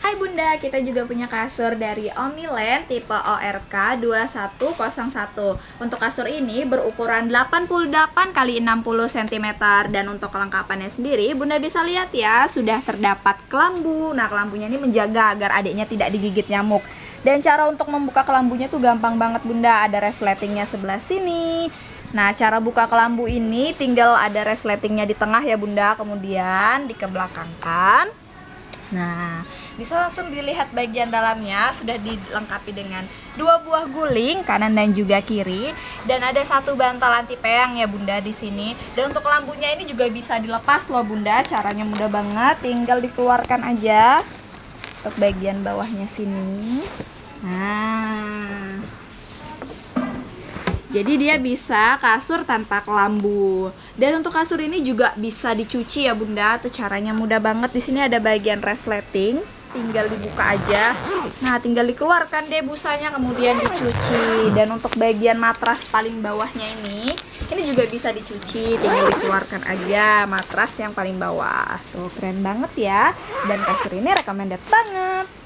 Hai Bunda, kita juga punya kasur dari Omiland tipe ORK 2101. Untuk kasur ini berukuran 88 x 60 cm dan untuk kelengkapannya sendiri Bunda bisa lihat ya, sudah terdapat kelambu. Nah, kelambunya ini menjaga agar adiknya tidak digigit nyamuk. Dan cara untuk membuka kelambunya tuh gampang banget Bunda, ada resletingnya sebelah sini. Nah, cara buka kelambu ini tinggal ada resletingnya di tengah ya Bunda, kemudian dikebelakangkan. Nah, bisa langsung dilihat bagian dalamnya sudah dilengkapi dengan 2 buah guling kanan dan juga kiri, dan ada 1 bantal anti peyang ya Bunda di sini. Dan untuk lampunya ini juga bisa dilepas loh Bunda, caranya mudah banget, tinggal dikeluarkan aja untuk bagian bawahnya sini. Nah, jadi dia bisa kasur tanpa kelambu. Dan untuk kasur ini juga bisa dicuci ya Bunda. Tuh caranya mudah banget. Di sini ada bagian resleting, tinggal dibuka aja. Nah, tinggal dikeluarkan deh busanya kemudian dicuci. Dan untuk bagian matras paling bawahnya ini juga bisa dicuci, tinggal dikeluarkan aja matras yang paling bawah. Tuh keren banget ya. Dan kasur ini recommended banget.